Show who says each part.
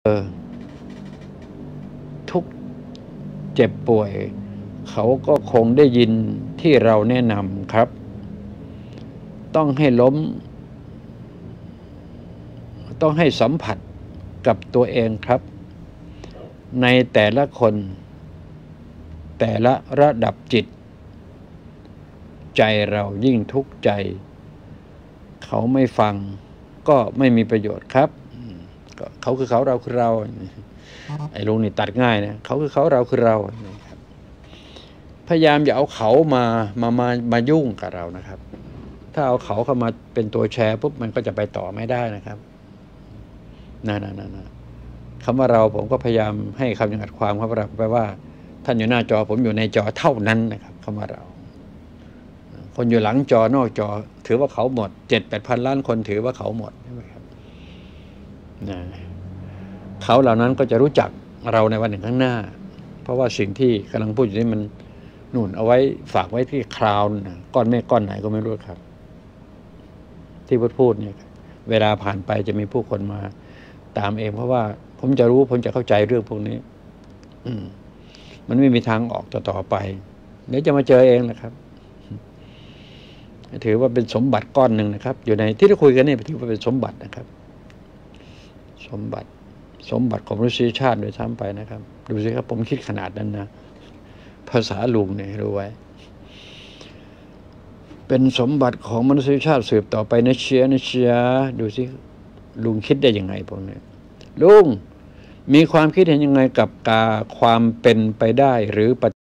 Speaker 1: ทุกเจ็บป่วยเขาก็คงได้ยินที่เราแนะนำครับต้องให้ล้มต้องให้สัมผัสกับตัวเองครับในแต่ละคนแต่ละระดับจิตใจเรายิ่งทุกข์ใจเขาไม่ฟังก็ไม่มีประโยชน์ครับเขาคือเขาเราคือเราไอ้ลุงนี่ตัดง่ายนะเขาคือเขาเราคือเราพยายามอย่าเอาเขามายุ่งกับเรานะครับถ้าเอาเขาเข้ามาเป็นตัวแชร์ปุ๊บมันก็จะไปต่อไม่ได้นะครับนั่นคำว่าเราผมก็พยายามให้คำจำกัดความครับเราแปลว่าท่านอยู่หน้าจอผมอยู่ในจอเท่านั้นนะครับคำว่าเราคนอยู่หลังจอนอกจอถือว่าเขาหมด 7-8 พันล้านคนถือว่าเขาหมดใช่ไหมครับเขาเหล่านั้นก็จะรู้จักเราในวันหนึ่งข้างหน้าเพราะว่าสิ่งที่กำลังพูดอยู่นี่มันนู่นเอาไว้ฝากไว้ที่คราวนะก้อนเมฆก้อนไหนก็ไม่รู้ครับที่พูดเนี่ยเวลาผ่านไปจะมีผู้คนมาตามเองเพราะว่าผมจะรู้ผมจะเข้าใจเรื่องพวกนี้มันไม่มีทางออกต่อไปเดี๋ยวจะมาเจอเองนะครับถือว่าเป็นสมบัติก้อนหนึ่งนะครับอยู่ในที่เราคุยกันนี่ถือว่าเป็นสมบัตินะครับสมบัติของมนุษยชาติโดยซ้ำไปนะครับดูสิครับผมคิดขนาดนั้นนะภาษาลุงเนี่ยรู้ไว้เป็นสมบัติของมนุษยชาติสืบต่อไปนะเชียดูสิลุงคิดได้ยังไงพวกนี้ลุงมีความคิดเห็นยังไงกับความเป็นไปได้หรือ